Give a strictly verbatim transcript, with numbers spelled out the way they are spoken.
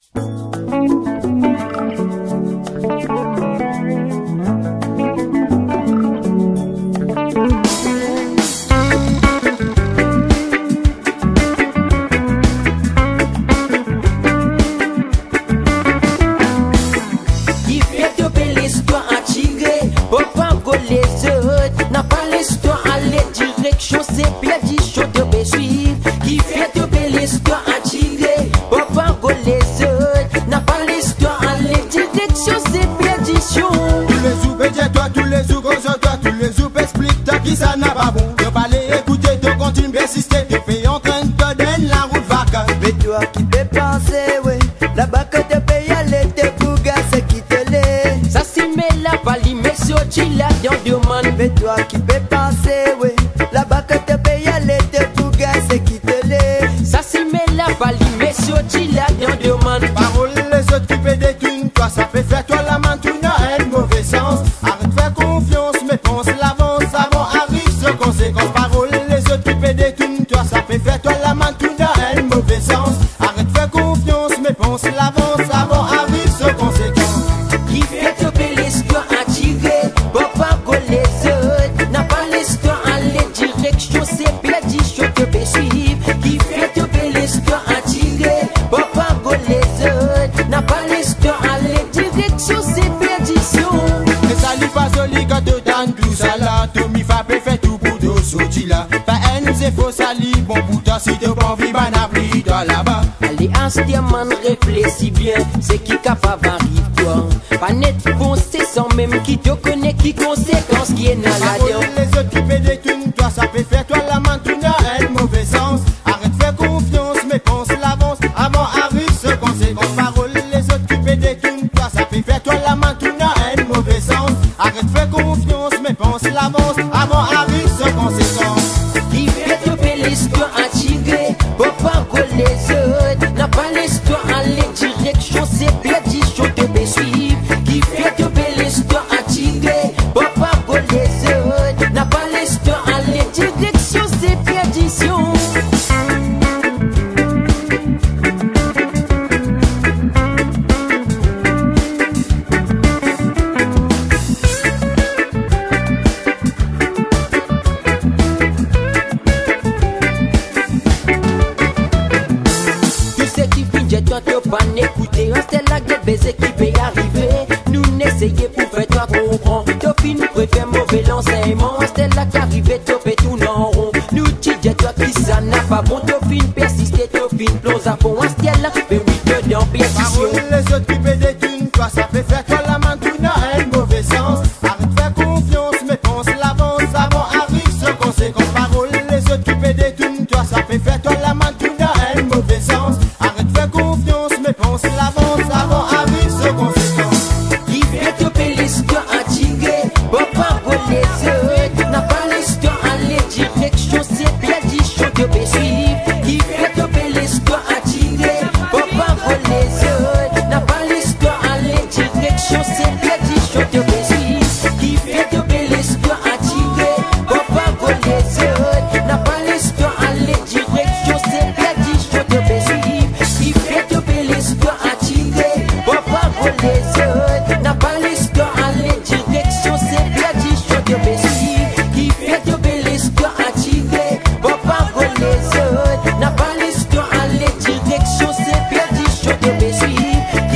Qui ça n'a pas bon, de pas l'écouter, de continuer persister, de payer en train de te donner la route vaca. Mais toi qui peux penser, ouais, là-bas que te paye à l'été pour c'est qui te l'est. Ça s'y met la pali, mais sorti là, y'en demande. Mais toi qui peux penser, ouais, là-bas que te paye à l'été pour c'est qui te l'est. Ça s'y met la pali, mais sorti là, y'en demande. Parole les autres qui paient des thunes, toi ça fait faire toi la main, tu n'as un mauvais sens. Arrête de faire confiance, mais pense l'avance avant arrive ce conséquence. Parole les autres qui paient des thunes, toi ça fait faire toi la main, tu n'as un mauvais sens. Arrête de faire confiance, mais pense l'avance avant arrive ce conséquence. Qui fait tomber l'histoire à tirer, papa go les autres, n'a pas l'histoire à les directions, c'est perdition que peut suivre. Qui fait tomber l'histoire à tirer, papa go les autres, n'a pas l'histoire à les directions, c'est perdition. Et ça lui passe au lit quand te donne tout ça là, tout mi fa fait tout pour deux sortir là. Pas un c'est faux sali, bon pour toi si t'es pas envie, ben appris toi là-bas. Allez, instinctivement réfléchis bien, c'est qui capable arrive toi. Pas net foncé sans même qui te connaît, qui conséquence qui est dans la Parole les autres qui paient des thunes, toi ça fait faire toi la main, tu n'as un mauvais sens. Arrête de faire confiance, mais pense l'avance avant arrive ce conséquence. Parole les autres qui paient des thunes, toi ça fait faire toi la main, tu n'as un mauvais sens. Arrête de faire confiance, mais pense l'avance avant arrive ce conséquence. Qui fait tomber l'histoire à tirer, papa go les autres, n'a pas l'histoire à les directions, c'est perdition de me suivre. Qui fait tomber l'histoire à tirer, papa go les autres, n'a pas l'histoire à les directions, c'est perdition. Toi t'as pas écouté, restez là que baiser qui peut y arriver. Nous n'essayons pour faire toi comprendre. T'as fini préfère mauvais l'enseignement. Restez là qu'arriver, t'as fait tout en rond. Nous dis toi qui ça n'a pas bon. T'as fini persister, t'as fini plonge à fond. Restez là, mais oui, t'as dans perdition. Parole les autres qui paient des thunes, toi ça fait faire toi la main, tu n'as un mauvais sens. Arrête de faire confiance, mais pense l'avance avant arrive ce conséquence. Parole les autres qui paient des thunes, toi ça fait faire toi la main, tu n'as un mauvais sens. Arrête de faire confiance, mais pense l'avance avant arrive ce conséquence. Qui fait tomber l'histoire à tirer, papa go les autres, n'a pas l'histoire à les directions, c'est perdition de me suivre. Qui fait tomber l'histoire à tirer, papa go les autres, n'a pas l'histoire à les directions, c'est perdition de me suivre. Qui fait tomber l'histoire à tirer, papa go les autres, n'a pas l'histoire à les directions, c'est perdition de me suivre. Qui fait tomber l'histoire à tirer, papa go les autres, n'a pas l'histoire à les directions, c'est perdition de me suivre. Qui fait tomber l'histoire à tirer, papa go les autres, n'a pas l'histoire à les directions, c'est perdition de me suivre.